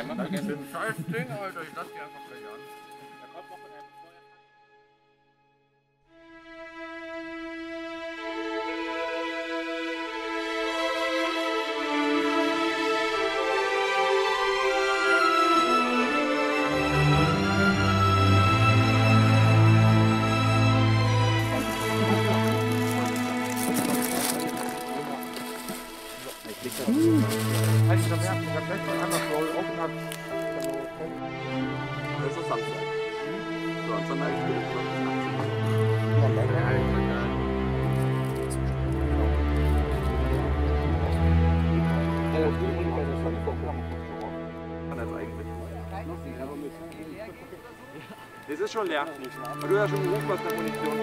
ein scheiß Ding, Alter. Ich lass die einfach gleich an. Da kommt noch das ist Samstag. So, und Sonntag ist es ist schon leer. Aber du hast schon gerufen, was der Munition.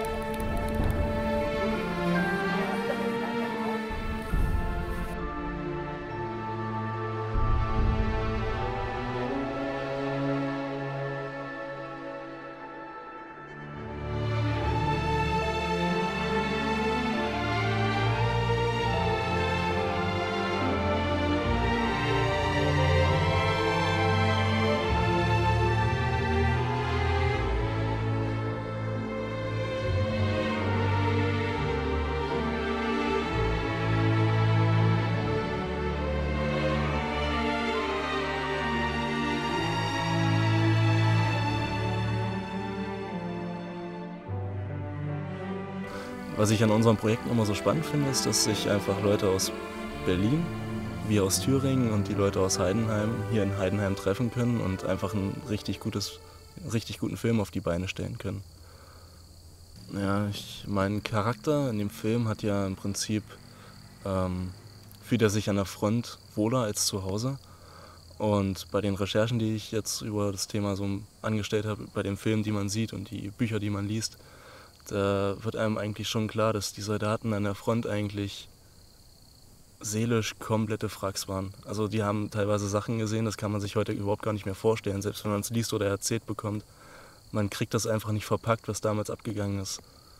Was ich an unseren Projekten immer so spannend finde, ist, dass sich einfach Leute aus Berlin, wie aus Thüringen und die Leute aus Heidenheim hier in Heidenheim treffen können und einfach einen richtig guten Film auf die Beine stellen können. Ja, mein Charakter in dem Film hat ja im Prinzip, fühlt er sich an der Front wohler als zu Hause. Und bei den Recherchen, die ich jetzt über das Thema so angestellt habe, bei den Filmen, die man sieht und die Bücher, die man liest, da wird einem eigentlich schon klar, dass die Soldaten an der Front eigentlich seelisch komplette Wracks waren. Also die haben teilweise Sachen gesehen, das kann man sich heute überhaupt gar nicht mehr vorstellen, selbst wenn man es liest oder erzählt bekommt. Man kriegt das einfach nicht verpackt, was damals abgegangen ist.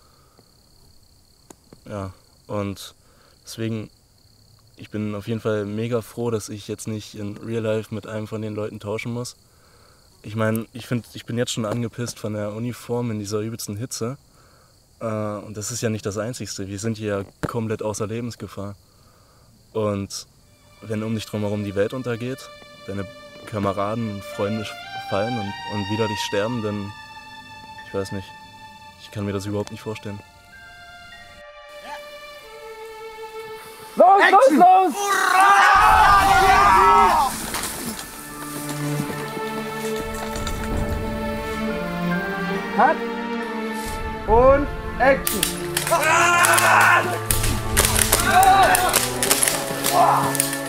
Ja, und deswegen, ich bin auf jeden Fall mega froh, dass ich jetzt nicht in Real Life mit einem von den Leuten tauschen muss. Ich meine, ich bin jetzt schon angepisst von der Uniform in dieser übelsten Hitze. Und das ist ja nicht das Einzigste. Wir sind hier ja komplett außer Lebensgefahr. Und wenn um dich drumherum die Welt untergeht, deine Kameraden und Freunde fallen und widerlich sterben, dann, ich weiß nicht, ich kann mir das überhaupt nicht vorstellen. Los, Action! Los, los! Cut! Und Action! Ah!